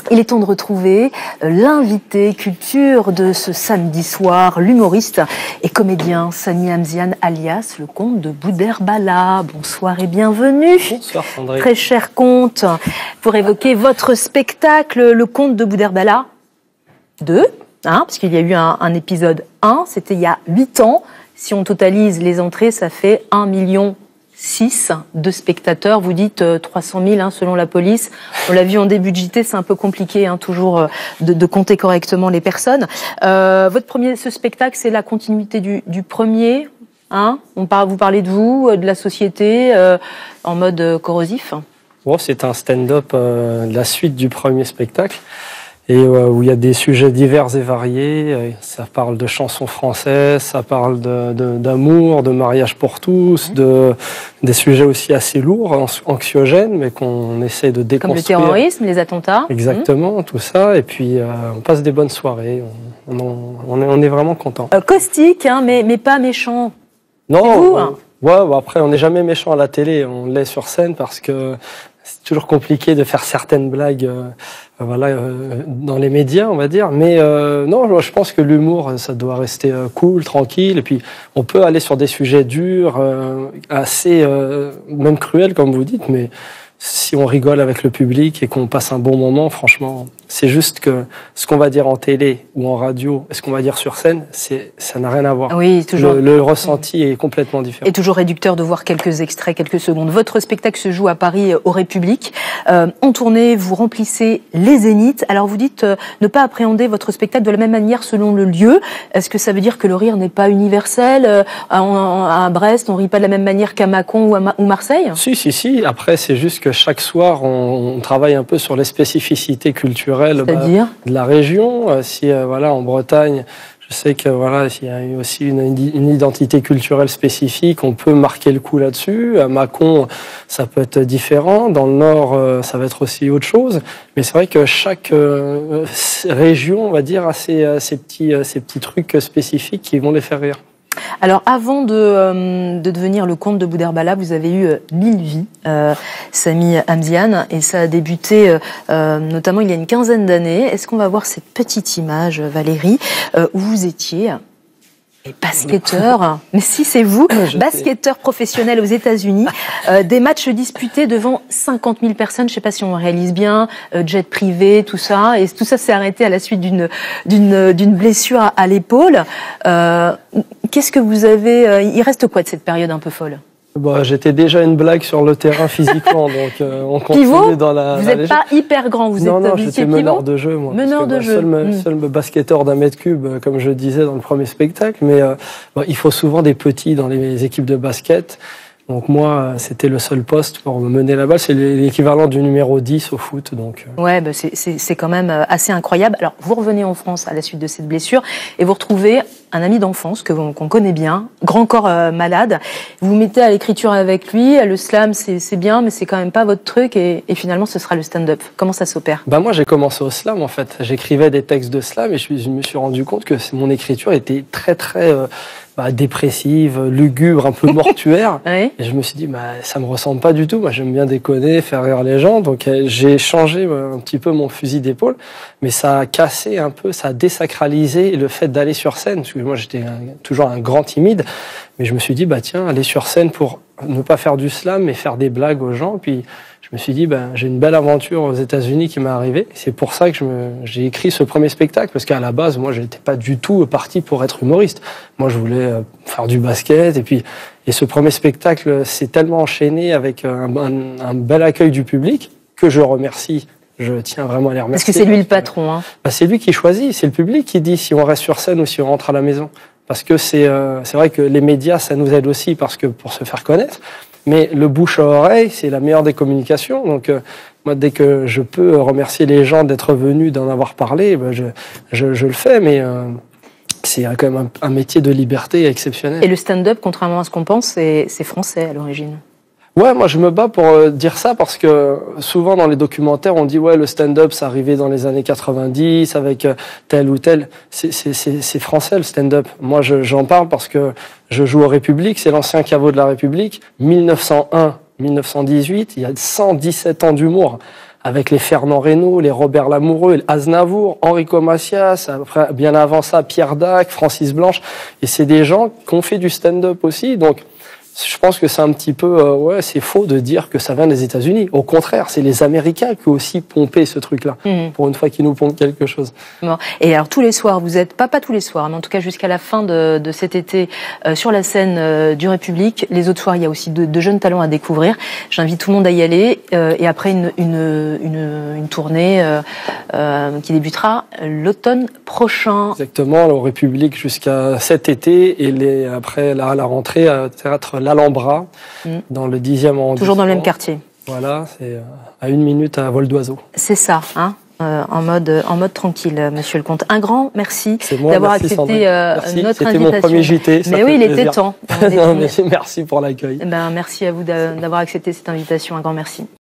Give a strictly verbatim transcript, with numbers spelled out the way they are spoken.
Il est temps de retrouver l'invité culture de ce samedi soir, l'humoriste et comédien Samy Hamzian, alias le comte de Boudherbala. Bonsoir et bienvenue. Bonsoir Sandrine. Très cher comte, pour évoquer votre spectacle, le comte de Boudherbala deux, hein, parce qu'il y a eu un, un épisode un, c'était il y a huit ans. Si on totalise les entrées, ça fait un million six de spectateurs. Vous dites euh, trois cent mille hein, selon la police. On l'a vu en début de J T, c'est un peu compliqué hein, toujours euh, de, de compter correctement les personnes. Euh, votre premier, ce spectacle, c'est la continuité du, du premier. Hein, on parle, vous parlez de vous, de la société, euh, en mode euh, corrosif. Bon, c'est un stand-up euh, de la suite du premier spectacle. Et euh, où il y a des sujets divers et variés. Ça parle de chansons françaises, ça parle de, de, d'amour, de mariage pour tous, de, des sujets aussi assez lourds, anxiogènes, mais qu'on essaie de déconstruire. Comme le terrorisme, les attentats. Exactement, mmh. tout ça. Et puis, euh, on passe des bonnes soirées. On, on, on, est, on est vraiment content. Euh, caustique, hein, mais, mais pas méchant. Non, vous, on, hein. ouais, bah après, on n'est jamais méchant à la télé. On l'est sur scène parce que c'est toujours compliqué de faire certaines blagues euh, voilà, euh, dans les médias, on va dire. Mais euh, non, je pense que l'humour, ça doit rester euh, cool, tranquille. Et puis, on peut aller sur des sujets durs, euh, assez, euh, même cruels, comme vous dites. Mais si on rigole avec le public et qu'on passe un bon moment, franchement, c'est juste que ce qu'on va dire en télé ou en radio, et ce qu'on va dire sur scène, c'est, ça n'a rien à voir. Oui, toujours. Le, le ressenti est complètement différent. Et toujours réducteur de voir quelques extraits, quelques secondes. Votre spectacle se joue à Paris, au République. Euh, en tournée, vous remplissez les zéniths. Alors vous dites euh, ne pas appréhender votre spectacle de la même manière selon le lieu. Est-ce que ça veut dire que le rire n'est pas universel euh, à, à Brest, on rit pas de la même manière qu'à Mâcon ou à Ma- ou Marseille? Si, si, si. Après, c'est juste que chaque soir, on, on travaille un peu sur les spécificités culturelles bah, de la région. Euh, si euh, voilà, en Bretagne, je sais que voilà, s'il y a eu aussi une, une identité culturelle spécifique, on peut marquer le coup là-dessus. À Mâcon, ça peut être différent. Dans le Nord, euh, ça va être aussi autre chose. Mais c'est vrai que chaque euh, région, on va dire, a ses, ses petits, ses petits trucs spécifiques qui vont les faire rire. Alors, avant de, euh, de devenir le comte de Boudherbala, vous avez eu euh, mille vies, euh, Samy Hamzian, et ça a débuté euh, euh, notamment il y a une quinzaine d'années. Est-ce qu'on va voir cette petite image, Valérie, euh, où vous étiez basketteur, mais si c'est vous, basketteur professionnel aux États-Unis, euh, des matchs disputés devant cinquante mille personnes, je ne sais pas si on réalise bien, euh, jet privé, tout ça, et tout ça s'est arrêté à la suite d'une d'une d'une blessure à, à l'épaule. Euh, qu'est-ce que vous avez, euh, il reste quoi de cette période un peu folle? Bon, j'étais déjà une blague sur le terrain physiquement, donc euh, on continue pivot, dans la. Vous n'êtes pas hyper grand, vous non, êtes. Non, j'étais meneur de jeu, moi. Meneur de moi, jeu. Seul, mmh. seul basketteur d'un mètre cube, comme je disais dans le premier spectacle, mais euh, bon, il faut souvent des petits dans les équipes de basket. Donc moi, c'était le seul poste pour me mener la balle. C'est l'équivalent du numéro dix au foot. Donc. Ouais, bah c'est quand même assez incroyable. Alors, vous revenez en France à la suite de cette blessure et vous retrouvez un ami d'enfance que qu'on connaît bien, grand corps euh, malade. Vous vous mettez à l'écriture avec lui. Le slam, c'est bien, mais c'est quand même pas votre truc. Et, et finalement, ce sera le stand-up. Comment ça s'opère? Bah moi, j'ai commencé au slam en fait. J'écrivais des textes de slam et je, je me suis rendu compte que mon écriture était très très euh, bah, dépressive, lugubre, un peu mortuaire. Oui. Et je me suis dit, bah, ça me ressemble pas du tout. Moi, j'aime bien déconner, faire rire les gens. Donc, euh, j'ai changé euh, un petit peu mon fusil d'épaule. Mais ça a cassé un peu, ça a désacralisé le fait d'aller sur scène. Parce que moi, j'étais toujours un grand timide. Mais je me suis dit, bah, tiens, aller sur scène pour ne pas faire du slam, mais faire des blagues aux gens. Puis, je me suis dit, bah, j'ai une belle aventure aux États-Unis qui m'est arrivée. C'est pour ça que je me, j'ai écrit ce premier spectacle. Parce qu'à la base, moi, je n'étais pas du tout parti pour être humoriste. Moi, je voulais faire du basket. Et puis, et ce premier spectacle s'est tellement enchaîné avec un, un, un bel accueil du public que je remercie. Je tiens vraiment à les remercier. Parce que c'est lui le patron. Hein. Bah, c'est lui qui choisit. C'est le public qui dit si on reste sur scène ou si on rentre à la maison. Parce que c'est euh, c'est vrai que les médias, ça nous aide aussi parce que pour se faire connaître. Mais le bouche à oreille, c'est la meilleure des communications. Donc, euh, moi, dès que je peux remercier les gens d'être venus, d'en avoir parlé, ben je, je, je le fais. Mais euh, c'est quand même un, un métier de liberté exceptionnel. Et le stand-up, contrairement à ce qu'on pense, c'est français à l'origine. Ouais, moi je me bats pour euh, dire ça parce que souvent dans les documentaires on dit ouais le stand-up c'est arrivé dans les années quatre-vingt-dix avec euh, tel ou tel. C'est français le stand-up. Moi j'en parle parce que je joue au République, c'est l'ancien caveau de la République, mille neuf cent un mille neuf cent dix-huit, il y a cent dix-sept ans d'humour. avec les Fernand Reynaud, les Robert Lamoureux, Aznavour, Enrico Macias, après, bien avant ça, Pierre Dac, Francis Blanche. Et c'est des gens qui ont fait du stand-up aussi. Donc, je pense que c'est un petit peu, euh, ouais, c'est faux de dire que ça vient des États-Unis. Au contraire, c'est les Américains qui ont aussi pompé ce truc-là. Mmh. Pour une fois qu'ils nous pompent quelque chose. Bon. Et alors tous les soirs, vous êtes pas pas tous les soirs, mais en tout cas jusqu'à la fin de, de cet été euh, sur la scène euh, du République. Les autres soirs, il y a aussi de, de jeunes talents à découvrir. J'invite tout le monde à y aller. Euh, et après une une une, une tournée euh, euh, qui débutera l'automne prochain. Exactement, au République jusqu'à cet été et les après la, la rentrée à théâtre l'Alhambra, mmh. dans le dixième arrondissement. Toujours dans le même quartier. Voilà, c'est à une minute à vol d'oiseau. C'est ça, hein, euh, en mode en mode tranquille, Monsieur le Comte. Un grand merci d'avoir accepté euh, merci. notre C'était invitation. Mon premier J T. Mais oui, il plaisir. était temps. non, mais merci pour l'accueil. Ben, merci à vous d'avoir accepté cette invitation. Un grand merci.